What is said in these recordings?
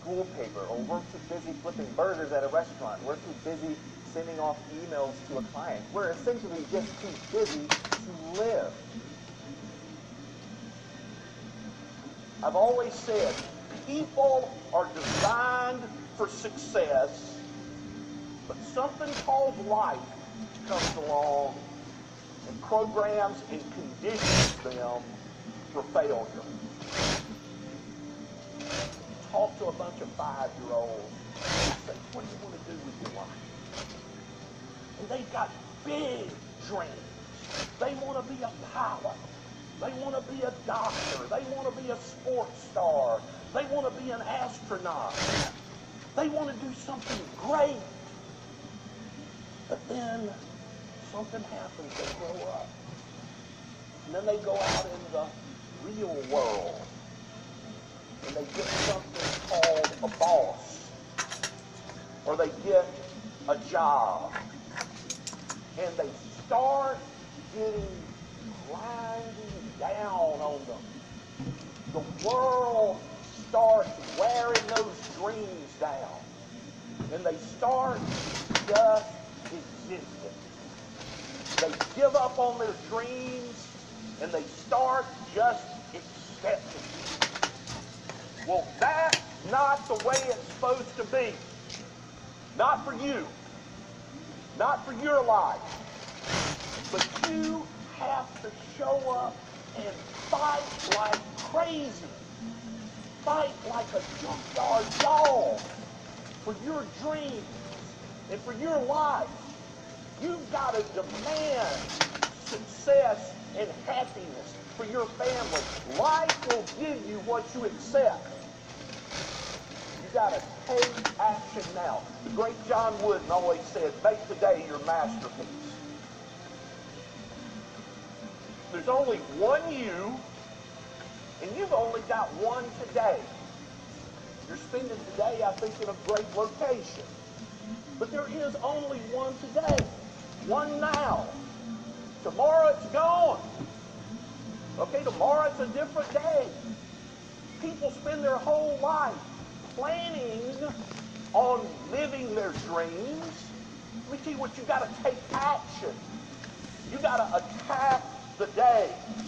school paper, or we're too busy flipping burgers at a restaurant. We're too busy sending off emails to a client. We're essentially just too busy to live. I've always said, people are designed for success, but something called life comes along and programs and conditions them for failure. Talk to a bunch of 5-year-olds and say, what do you want to do with your life? And they've got big dreams. They want to be a pilot. They want to be a doctor. They want to be a sports star. They want to be an astronaut. They want to do something great. But then something happens. They grow up. And then they go out in the real world. And they get something called a boss. Or they get a job. And they start getting grinding down on them. The world starts wearing those dreams down. And they start just existing. They give up on their dreams and they start just accepting. Well, that's not the way it's supposed to be. Not for you. Not for your life. But you have to show up and fight like crazy. Fight like a junkyard dog for your dreams and for your life. You've got to demand success and happiness for your family. Life will give you what you accept. You got to take action now. The great John Wooden always said, make today your masterpiece. There's only one you, and you've only got one today. You're spending today, I think, in a great location. But there is only one today. One now. Tomorrow it's gone. Okay, tomorrow it's a different day. People spend their whole life planning on living their dreams. Let me tell you what, you got to take action. You got to attack the day.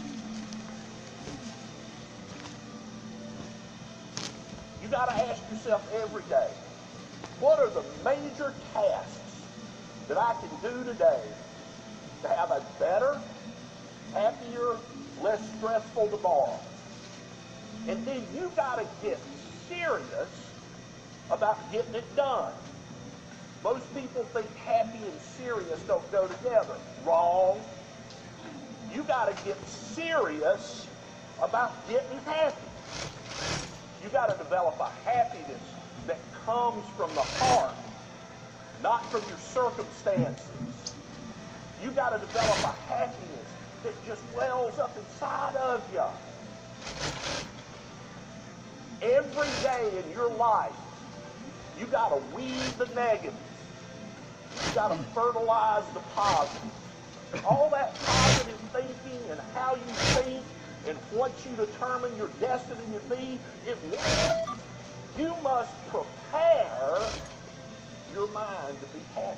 You got to ask yourself every day, what are the major tasks that I can do today to have a better, happier, less stressful tomorrow? And then you got to get serious about getting it done. Most people think happy and serious don't go together. Wrong. You got to get serious about getting happy. You got to develop a happiness that comes from the heart, not from your circumstances. You got to develop a happiness that just wells up inside of you. Every day in your life, you got to weed the negative. You got to fertilize the positive. All that positive thinking and how you think and what you determine your destiny to be, you must prepare your mind to be happy.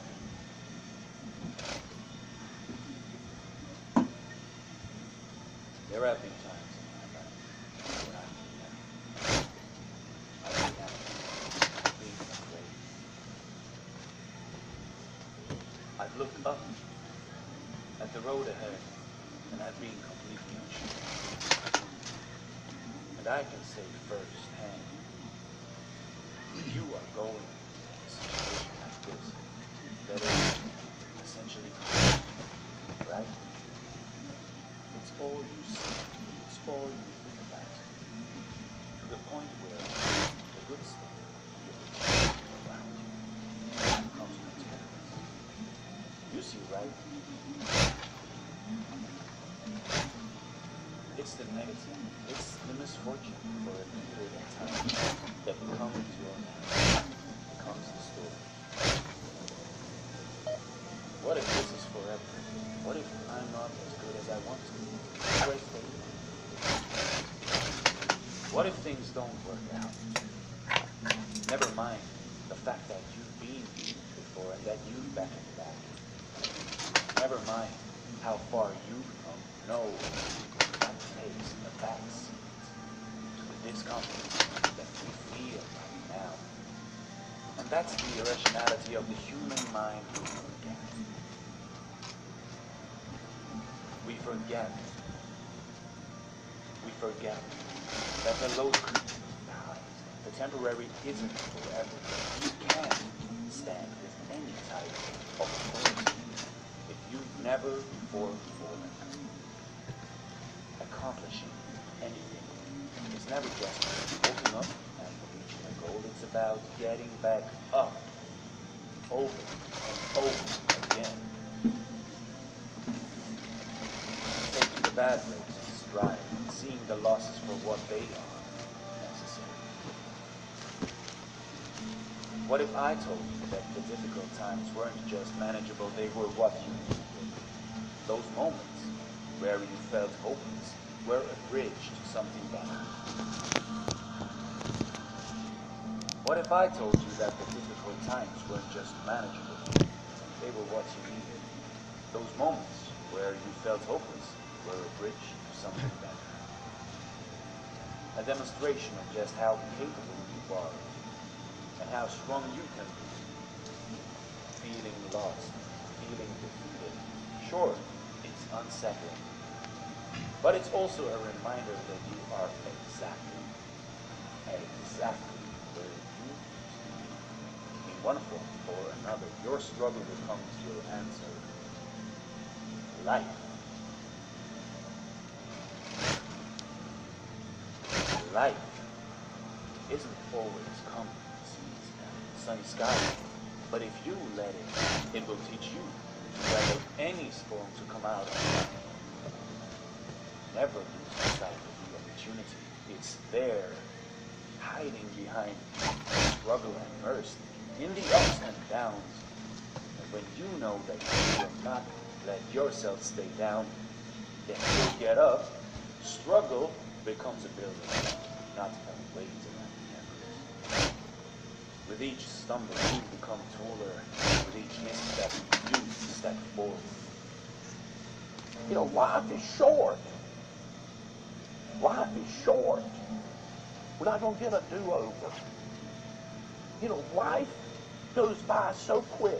There have been times in my life when I began being afraid. I've looked up at the road ahead and I've been completely unsure. And I can say firsthand, if you are going in a situation like this, that is essentially right? It's all you see, it's all you think about. To the point where the good stuff around you comes to terrorists. You see, right? It's the negative, it's the misfortune for a period of time that becomes your life, becomes the story. What if this is forever? What if I'm not as good as I want to be? Where's the What if things don't work out? Never mind the fact that you've been here before and that you've beckoned back. Never mind how far you've come. No, that takes a backseat to the discomfort that we feel right now. And that's the irrationality of the human mind we forget. We forget. We forget that the load creeps behind. The temporary isn't forever. You can't stand with any type of authority if you've never before fallen. Accomplishing anything is never just waking up and reaching a goal. It's about getting back up over and over again. Taking the bad roads in stride, seeing the losses for what they are necessary. What if I told you that the difficult times weren't just manageable, they were what you needed? Those moments where you felt hopeless were a bridge to something better. What if I told you that the difficult times weren't just manageable, they were what you needed? Those moments where you felt hopeless were a bridge to something better. A demonstration of just how capable you are and how strong you can be. Feeling lost, feeling defeated. Sure, it's unsettling, but it's also a reminder that you are exactly where you used to be. In one form or another, your struggle becomes your answer. Life. Life isn't always calm seas and sunny skies, but if you let it, it will teach you to weather any storm to come out of. Never lose sight of the opportunity. It's there, hiding behind struggle and mercy, in the ups and downs. And when you know that you will not let yourself stay down, then you'll get up. Struggle becomes a building, not a weight around the ankles. With each stumble, you become taller. With each misstep, you step forward. You know, life is short. Life is short. We're not going to get a do-over. You know, life goes by so quick.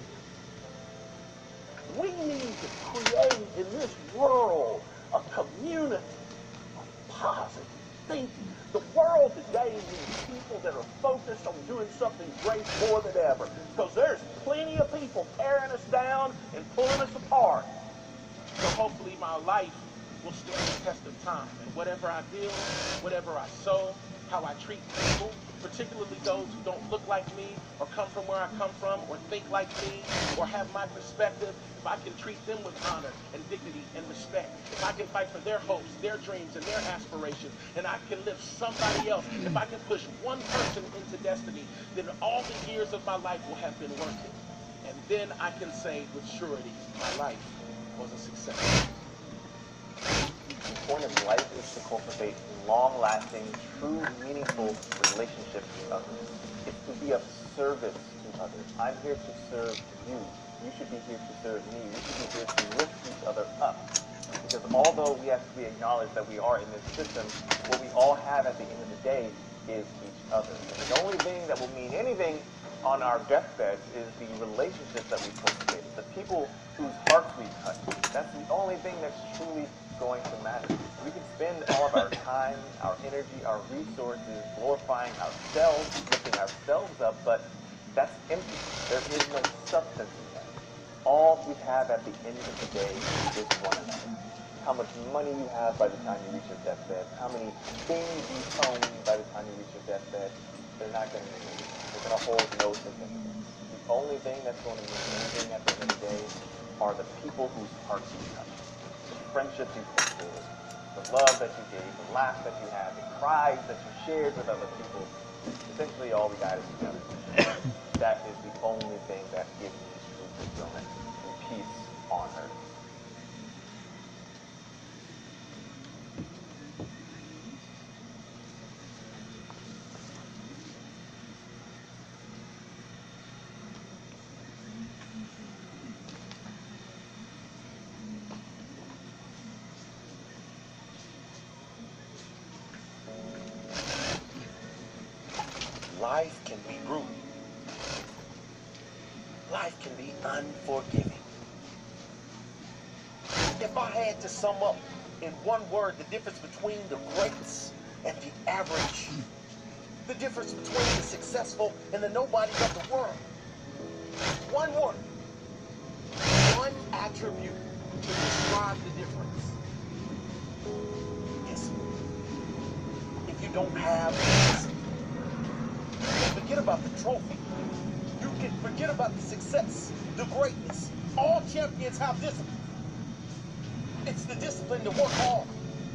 We need to create in this world a community of positive thinking. The world today needs people that are focused on doing something great more than ever, because there's plenty of people tearing us down and pulling us apart. So hopefully my life will stand the test of time. And whatever I build, whatever I sow, how I treat people, particularly those who don't look like me or come from where I come from or think like me or have my perspective, if I can treat them with honor and dignity and respect, if I can fight for their hopes, their dreams, and their aspirations, and I can lift somebody else, if I can push one person into destiny, then all the years of my life will have been worth it. And then I can say with surety, my life was a success. The point of life is to cultivate long-lasting, true, meaningful relationships with others. It's to be of service to others. I'm here to serve you. You should be here to serve me. We should be here to lift each other up. Because although we have to acknowledge that we are in this system, what we all have at the end of the day is each other. And the only thing that will mean anything on our deathbeds is the relationships that we cultivate, the people whose hearts we touch. That's the only thing that's truly going to matter. We can spend all of our time, our energy, our resources glorifying ourselves, lifting ourselves up, but that's empty. There is no substance in that. All we have at the end of the day is one another. How much money you have by the time you reach your deathbed, how many things you own by the time you reach your deathbed, they're not going to mean anything. They're going to hold no significance. The only thing that's going to mean anything at the end of the day are the people whose hearts you touch, the friendships you cultivated, the love that you gave, the laughs that you had, the cries that you shared with other people. Essentially, all we got is each other. That is the only thing that gives me true fulfillment and peace on earth. Life can be brutal. Life can be unforgiving. If I had to sum up in one word the difference between the greats and the average, the difference between the successful and the nobodies of the world, one word, one attribute to describe the difference. Yes. If you don't have this, you can forget about the trophy. You can forget about the success, the greatness. All champions have discipline. It's the discipline to work hard.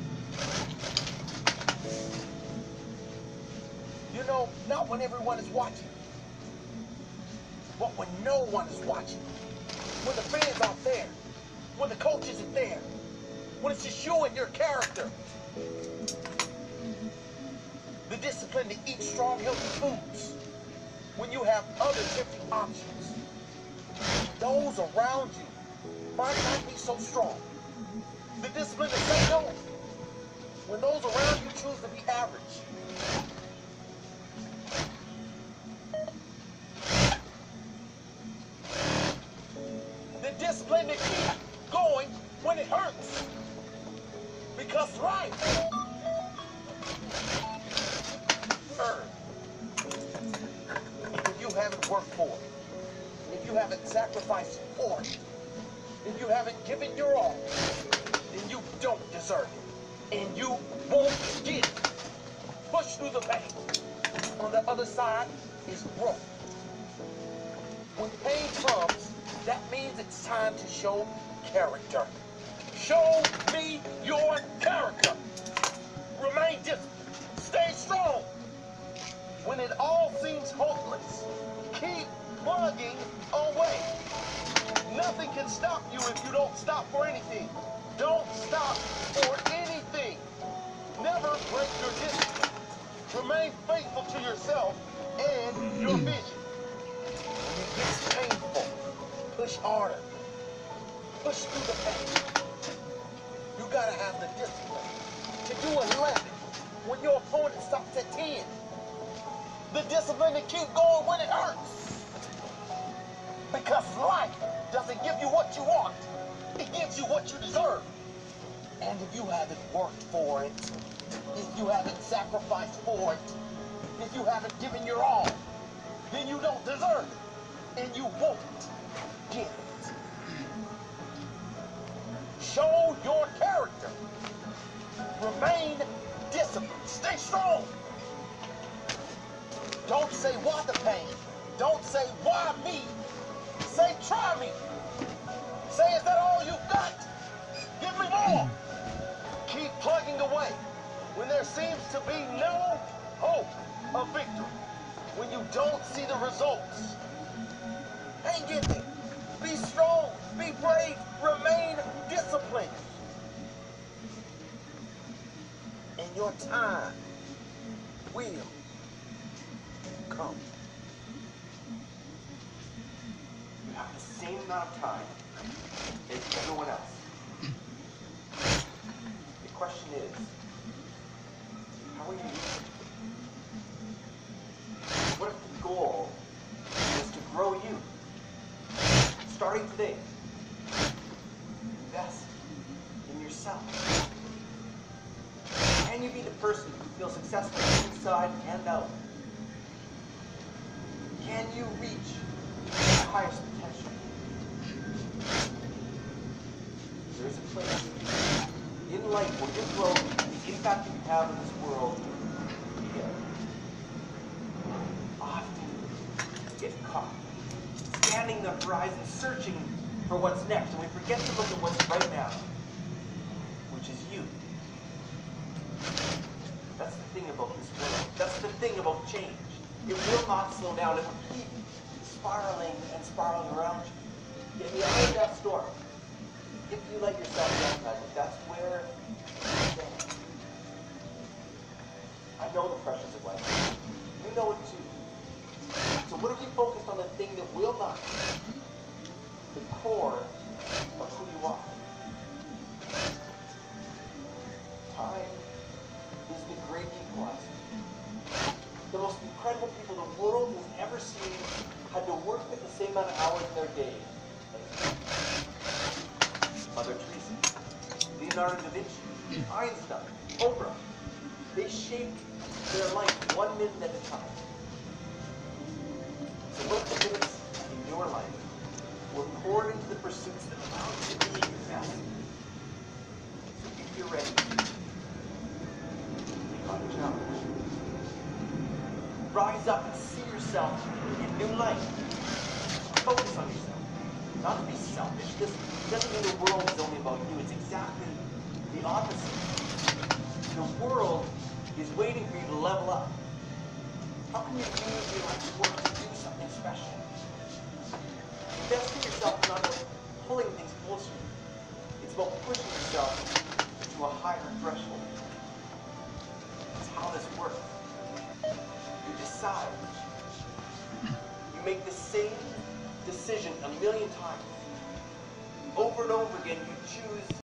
You know, not when everyone is watching, but when no one is watching. When the fans aren't there. When the coach isn't there. When it's just you and your character. The discipline to eat strong, healthy foods. When you have other tempting options. Those around you might not be so strong. The discipline to say no. When those around you choose to be average. The discipline to keep going when it hurts. Because life if you haven't worked for it, if you haven't sacrificed for it, if you haven't given your all, then you don't deserve it. And you won't get it. Push through the pain. On the other side is growth. When pain comes, that means it's time to show character. Show me your character. Remain disciplined. Stay strong. When it all seems hopeless, keep plugging away. Nothing can stop you if you don't stop for anything. Don't stop for anything. Never break your discipline. Remain faithful to yourself and your vision. When it gets painful, push harder. Push through the pain. You gotta have the discipline to do 11 when your opponent stops at 10. The discipline to keep going when it hurts. Because life doesn't give you what you want. It gives you what you deserve. And if you haven't worked for it, if you haven't sacrificed for it, if you haven't given your all, then you don't deserve it. And you won't get it. Show your character. Remain disciplined. Stay strong. Don't say why the pain. Don't say why me. Say try me. Say is that all you got? Give me more. Keep plugging away when there seems to be no hope of victory. When you don't see the results. Hang in there. Be strong. Be brave. Remain disciplined. And your time will come. You have the same amount of time as everyone else. The question is, how are you using it? What if the goal is to grow you? Starting today, invest in yourself. Can you be the person who feels successful inside and out? Can you reach your highest potential? There is a place in life where your growth, the impact that you have in this world, often get caught. Scanning the horizon, searching for what's next, and we forget to look at what's right now, which is you. That's the thing about this world. That's the thing about change. It will not slow down. It will keep spiraling and spiraling around you. Get me out of that storm. If you let yourself baptize it, that's where you stand. I know the pressures of life. You know it too. So what if you focused on the thing that will not? The core of who you are. Time is the great equalizer. The most incredible people work at the same amount of hours in their day as Mother Teresa, Leonardo da Vinci, Einstein, Oprah. They shape their life 1 minute at a time. So what the minutes in your life were poured into the pursuits that allow you to be your best? So if you're ready, take on the challenge. Rise up and see yourself in new light. Focus on yourself. Not to be selfish. This doesn't mean the world is only about you. It's exactly the opposite. The world is waiting for you to level up. How can you use your life's work to do something special? Investing in yourself is not about pulling things closer. It's about pushing yourself to a higher threshold. That's how this works. You decide. You make the same decision a million times. Over and over again, you choose